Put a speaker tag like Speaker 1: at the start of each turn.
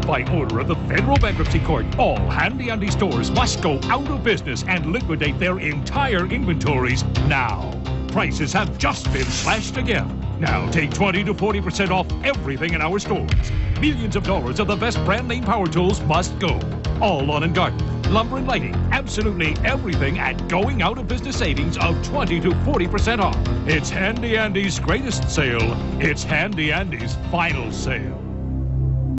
Speaker 1: By order of the Federal Bankruptcy Court, all Handy Andy stores must go out of business and liquidate their entire inventories now. Prices have just been slashed again. Now take 20 to 40% off everything in our stores. Millions of dollars of the best brand name power tools must go. All lawn and garden, lumber and lighting, absolutely everything at going out of business savings of 20 to 40% off. It's Handy Andy's greatest sale. It's Handy Andy's final sale.